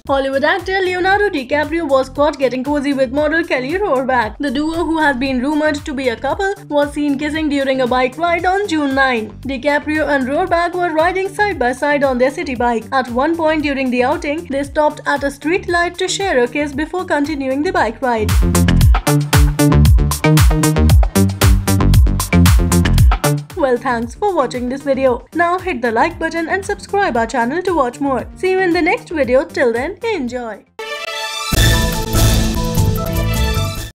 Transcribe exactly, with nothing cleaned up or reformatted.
Hollywood actor Leonardo DiCaprio was caught getting cozy with model Kelly Rohrbach. The duo, who has been rumored to be a couple, was seen kissing during a bike ride on June ninth. DiCaprio and Rohrbach were riding side by side on their city bike. At one point during the outing, they stopped at a street light to share a kiss before continuing the bike ride. Well, thanks for watching this video. Now hit the like button and subscribe our channel to watch more. See you in the next video. Till then, enjoy.